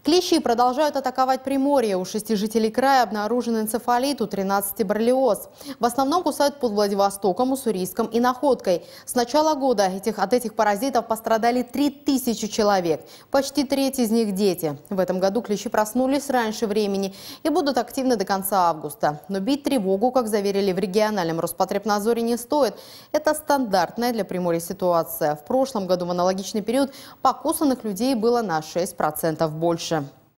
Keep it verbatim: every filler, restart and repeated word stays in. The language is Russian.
Клещи продолжают атаковать Приморье. У шести жителей края обнаружен энцефалит, у тринадцати боррелиоз. В основном кусают под Владивостоком, Уссурийском и Находкой. С начала года этих, от этих паразитов пострадали три тысячи человек. Почти треть из них – дети. В этом году клещи проснулись раньше времени и будут активны до конца августа. Но бить тревогу, как заверили в региональном Роспотребнадзоре, не стоит. Это стандартная для Приморья ситуация. В прошлом году в аналогичный период покусанных людей было на шесть процентов больше.